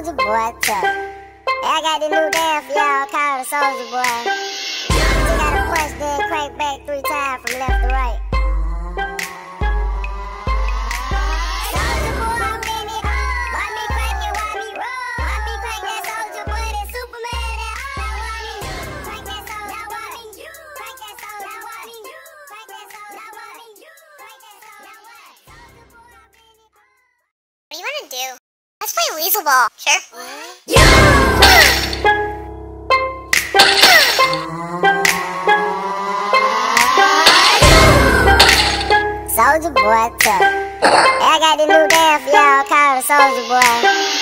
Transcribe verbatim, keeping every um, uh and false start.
Soulja Boy tough. Hey, I got the new dance for y'all called the Soulja Boy. You gotta punch, then crank back three times from left to right. Soulja Boy, I'm in it. Why me crank it, why me roll? Why me crank that Soulja Boy, that Superman, that all? Now why me crank that Soulja? Now why me crank that Soulja? Now why me crank that Soulja? Now why me crank that Soulja? Now what? Soulja Boy, I'm in it. What do you want to do? Let's play Weasel Ball. Sure. Soulja Boy tough. Hey, I got the new dance for y'all called the Soulja Boy.